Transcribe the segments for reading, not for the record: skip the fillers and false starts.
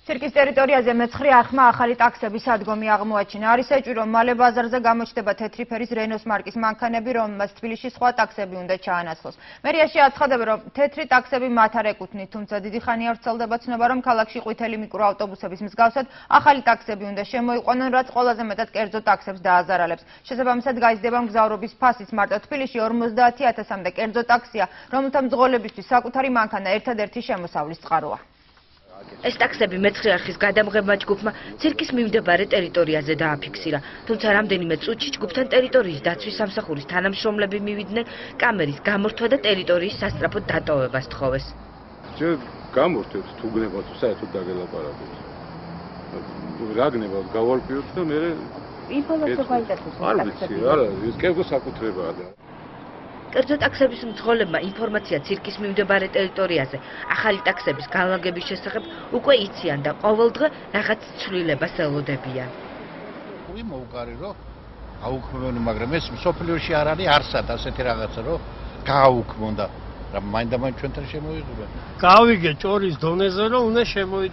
Cirkis ტერიტორიაზე მეცხრე ახმა ახალი ტაქსების სადგომი აღმოაჩინა. არის ეჭვი, რომ მალე ბაზარზე გამოჩნდება თეთრი ფერის რენოს მარკის მანქანები, რომელმაც თბილისში სხვა ტაქსები უნდა ჩაანაცვლოს. მერიაში აცხადებენ, რომ თეთრი ტაქსები მათ არ ეკუთვნით, თუმცა დიდი ხანია ვრცელდება ცნობა, რომ ქალაქში ყვითელი მიკროავტობუსების მსგავსად ახალი ტაქსები უნდა შემოიყვანონ, რაც ყველაზე მეტად კერძო ტაქსებს დააზარალებს. შესაბამისად გაიზრდება მგზავრობის ფასიც. მარტო თბილისში 50,000-მდე კერძო ტაქსია, რომელთა მძღოლებისთვის საკუთარი მანქანა ერთადერთი შემოსავლის წყაროა. ეს ტაქსები მეცხრე არხის გადამღებმა ჯგუფმა ცირკის მიმდებარე ტერიტორიაზე დააფიქსირა. თუმცა რამდენიმე წუთში ჯგუფთან ტერიტორიის დაცვის სამსახურის თანამშრომლები მივიდნენ, კამერის გამორთვა და ტერიტორიის სასწრაფოდ დატოვებას თხოვეს. ჯერ გამორთვებს თუ გნებათ საერთოდ დაგელაპარაკოთ. რა გნებათ გავალპიოთ და მე ინფორმაცია გაინტერესებს. არ ვიცი, არა, ეს კერძო საკუთრებაა და კერძო ტაქსების მძღოლებმა ინფორმაცია ცირკის მიმდებარე ტერიტორიაზე ახალი ტაქსების განლაგების შესახებ უკვე იციან და ყოველდღე რაღაც ცვლილებას ელოდებიან. უი მოუგარი რომ აუქმებენ, მაგრამ ეს სოფლიოში არ არის არსად ასეთი რაღაცა რომ გააუქმონ და რა მაინდამაინც ჩვენთან შემოიღებენ. გავიგე ჭორის დონეზე რომ უნდა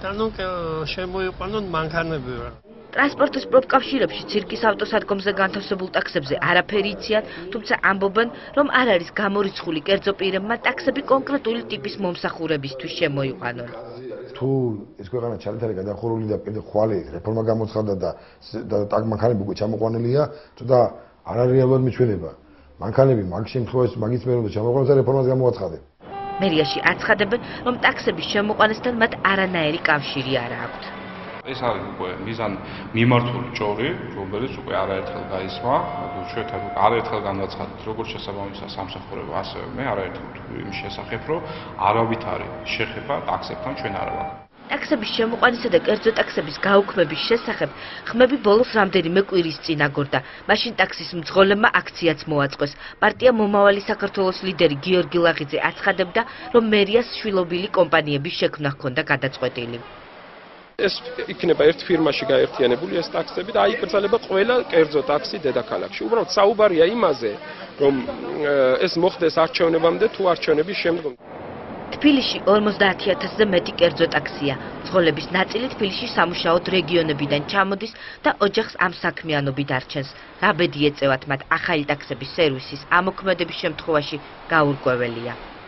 შემოიყვანონ მანქანები. ტრანსპორტის პროფკავშირებში ცირკის ავტოსადგომზე განთავსებულ ტაქსებზე არაფერი იციან, თუმცა ამბობენ, რომ არ არის გამორიცხული კერძო პირებმა ტაქსები კონკრეტული ტიპის მომსახურებისთვის შემოიყვანონ. თუ ეს ქვეყანა ჩარეთარი გადახურული და კიდე ხვალე რეფორმა გამოცხადდა და მანქანები უკვე ჩამოყვანილია, ცოტა არ არის რეალურად მიჩვენება. მანქანები მაგ შემთხვევაში მაგის მე უნდა ჩამოყვანოს და რეფორმას გამოაცხადე. მერიაში აცხადებენ, რომ ტაქსების შემოყვანასთან მათ არანაირი კავშირი არ აქვთ. ეს არის უკვე მიზან მიმართული ჭორი, რომელიც უკვე არაერთხელ გაისმა, ჩვენთან არაერთხელ განაცხადეთ, როგორც შესაბამის სამსახურებო, ასევე მე არაერთხელ იმის შესახებ, რომ არავით არის შეხება ტაქსებთან ჩვენ არ ვაქვს. ტაქსების შემოყვანისა და კერძო ტაქსების გაუქმების შესახებ ხმები ბოლოს რამდენიმე კვირის წინ აგორდა. მაშინ ტაქსის მძღოლებმა აქციაც მოაწყვეს. პარტია მომავალი საქართველოს ლიდერი გიორგი ლაღიძე აცხადებდა, რომ მერიას შვილობილი კომპანიების შექმნა ჰქონდა გადაწყვეტილი. ეს იქნება ერთ ფირმაში გაერთიანებული ეს ტაქსები და აიკრძალება ყველა კერძო ტაქსი დედაქალაქში. უბრალოდ საუბარია იმაზე, რომ ეს მოხდეს არჩევნებამდე თუ არჩევნების შემდგომ. თბილისში 50,000-ზე მეტი კერძო ტაქსია. მძღოლების ნაწილი თბილისში სამუშაოდ რეგიონებიდან ჩამოდის და ოჯახს ამ საქმიანობით არჩენს. რა ბედი ეწევათ მათ ახალი ტაქსების სერვისის ამოქმედების შემთხვევაში გაურკვეველია.